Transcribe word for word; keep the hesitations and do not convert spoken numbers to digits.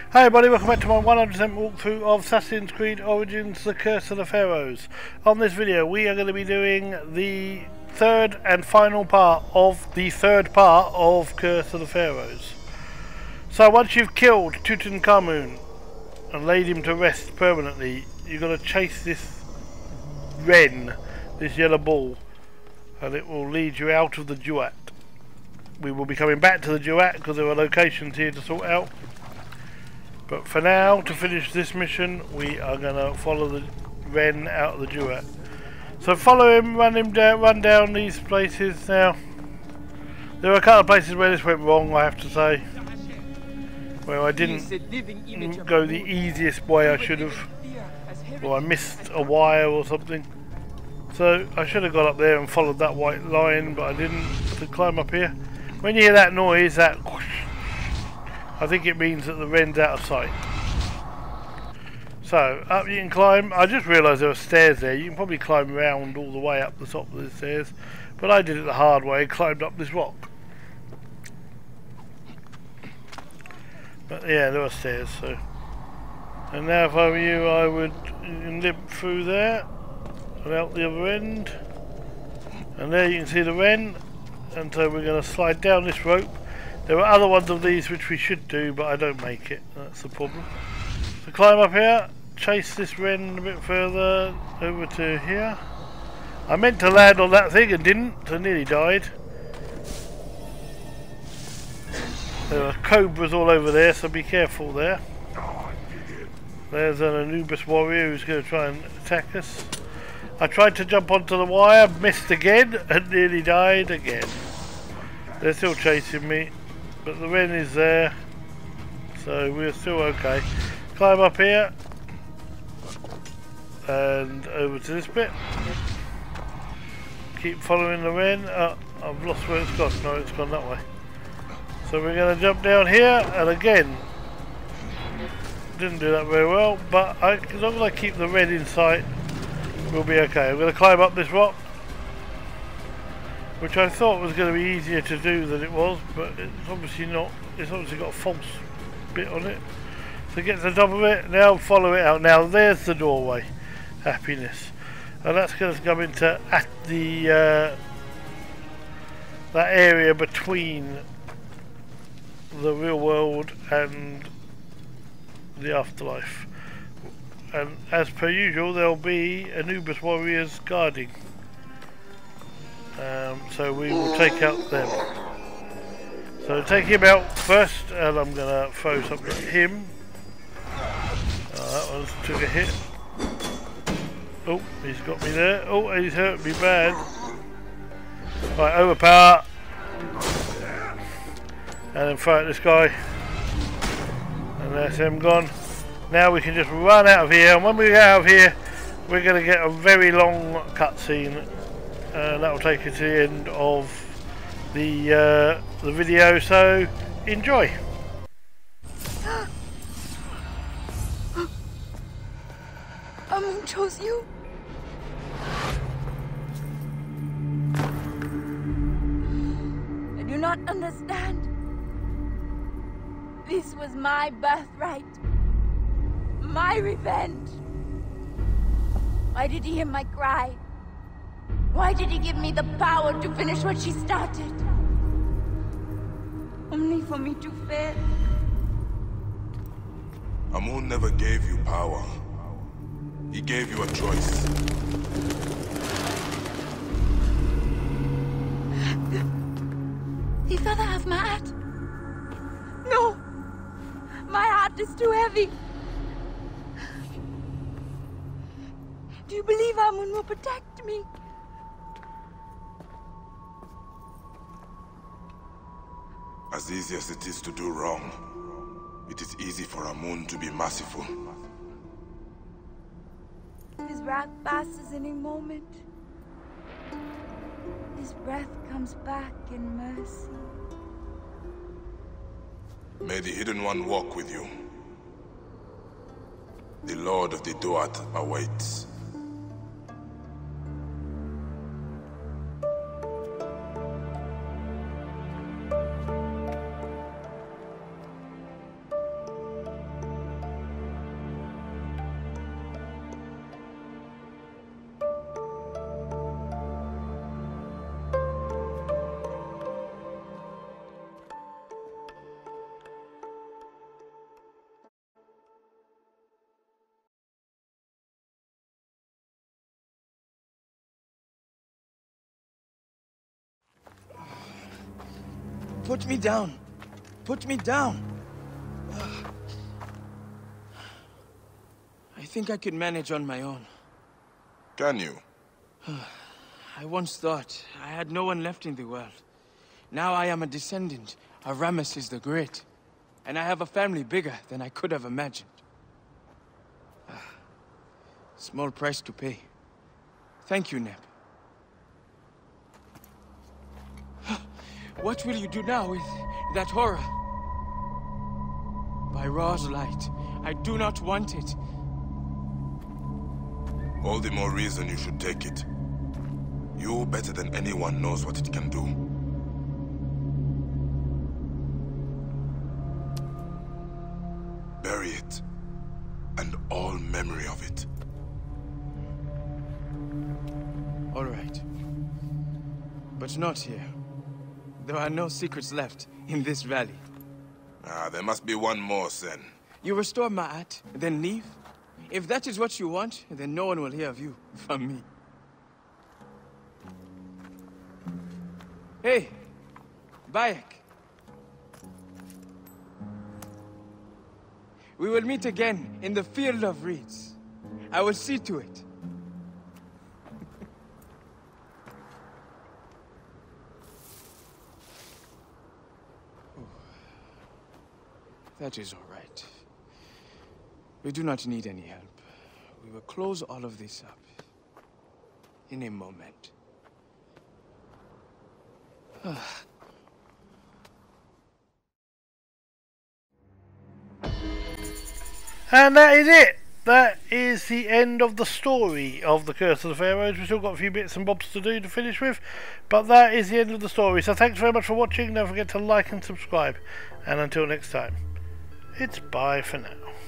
Hi everybody, welcome back to my one hundred percent walkthrough of Assassin's Creed Origins: The Curse of the Pharaohs. On this video we are going to be doing the third and final part of the third part of Curse of the Pharaohs. So once you've killed Tutankhamun and laid him to rest permanently, you're going to chase this wren, this yellow ball, and it will lead you out of the duat. We will be coming back to the duat because there are locations here to sort out. But for now, to finish this mission, we are going to follow the wren out of the duat. So follow him, run him down, run down these places. Now, there are a couple of places where this went wrong, I have to say, where I didn't go the easiest way I should have, or I missed a wire or something. So I should have got up there and followed that white line, but I didn't. To climb up here, when you hear that noise, that whoosh, I think it means that the wren's out of sight. So, up you can climb. I just realised there were stairs there. You can probably climb round all the way up the top of the stairs. But I did it the hard way, climbed up this rock. But yeah, there were stairs, so. And now if I were you, I would limp through there and out the other end. And there you can see the wren. And so we're going to slide down this rope. There are other ones of these which we should do, but I don't make it. That's the problem. So climb up here, chase this wren a bit further over to here. I meant to land on that thing and didn't, so nearly died. There are cobras all over there, so be careful there. There's an Anubis warrior who's going to try and attack us. I tried to jump onto the wire, missed again, and nearly died again. They're still chasing me. But the wren is there, so we're still okay. Climb up here and over to this bit. Keep following the wren. Oh, I've lost where it's gone. No, it's gone that way. So we're going to jump down here, and again, didn't do that very well. But I, as long as I keep the wren in sight, we'll be okay. I'm going to climb up this rock, which I thought was going to be easier to do than it was, but it's obviously not. It's obviously got a false bit on it. So get to the top of it, now follow it out. Now there's the doorway, happiness. And that's going to come into at the uh, that area between the real world and the afterlife. And as per usual, there'll be Anubis warriors guarding. Um, so we will take out them. So take him out first, and I'm going to throw something at him. Oh, that one took a hit. Oh, he's got me there. Oh, he's hurt me bad. Right, overpower. And then throw at this guy. And that's him gone. Now we can just run out of here, and when we get out of here, we're going to get a very long cutscene. And that will take you to the end of the uh, the video. So enjoy. Amun chose you. I do not understand. This was my birthright, my revenge. Why did he hear my cry? Why did he give me the power to finish what she started? Only for me to fail. Amun never gave you power. He gave you a choice. The father have my heart. No! My heart is too heavy. Do you believe Amun will protect me? As easy as it is to do wrong, it is easy for Amun to be merciful. His wrath passes any moment. His breath comes back in mercy. May the Hidden One walk with you. The Lord of the Duat awaits. Put me down. Put me down. I think I could manage on my own. Can you? I once thought I had no one left in the world. Now I am a descendant of Ramesses the Great. And I have a family bigger than I could have imagined. Small price to pay. Thank you, Neb. What will you do now with that horror? By Ra's light, I do not want it. All the more reason you should take it. You, better than anyone, knows what it can do. Bury it, and all memory of it. All right. But not here. There are no secrets left in this valley. Ah, there must be one more, Sen. You restore Ma'at, then leave? If that is what you want, then no one will hear of you from me. Hey, Bayek. We will meet again in the Field of Reeds. I will see to it. That is all right. We do not need any help. We will close all of this up in a moment. And that is it. That is the end of the story of the Curse of the Pharaohs. We've still got a few bits and bobs to do to finish with, but that is the end of the story. So thanks very much for watching. Don't forget to like and subscribe. And until next time, it's bye for now.